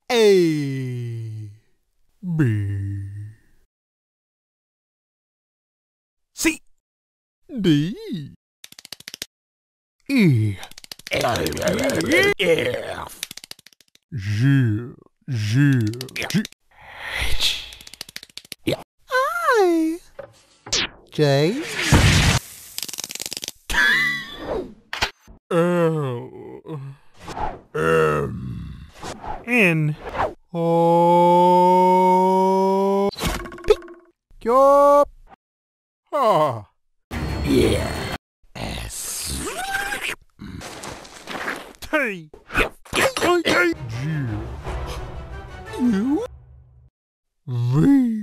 A B C D E F G H I J L M N O P Q R S T G U V